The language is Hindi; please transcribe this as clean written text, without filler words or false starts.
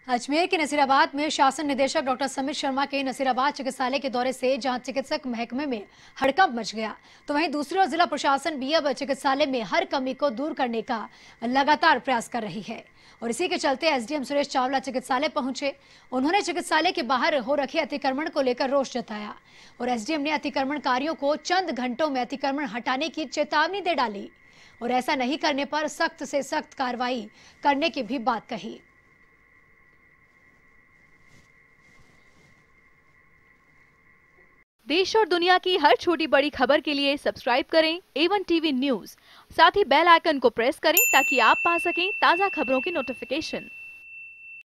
अजमेर के नसीराबाद में शासन निदेशक डॉक्टर समित शर्मा के नसीराबाद चिकित्सालय के दौरे से जहां चिकित्सक महकमे में हड़कंप मच गया, तो वहीं दूसरी ओर जिला प्रशासन भी अब चिकित्सालय में हर कमी को दूर करने का लगातार प्रयास कर रही है। और इसी के चलते एसडीएम सुरेश चावला चिकित्सालय पहुंचे। उन्होंने चिकित्सालय के बाहर हो रखे अतिक्रमण को लेकर रोष जताया और एसडीएम ने अतिक्रमणकारियों को चंद घंटों में अतिक्रमण हटाने की चेतावनी दे डाली और ऐसा नहीं करने पर सख्त से सख्त कार्रवाई करने की भी बात कही। देश और दुनिया की हर छोटी बड़ी खबर के लिए सब्सक्राइब करें A1 टीवी न्यूज़। साथ ही बेल आइकन को प्रेस करें ताकि आप पा सकें ताज़ा खबरों की नोटिफिकेशन।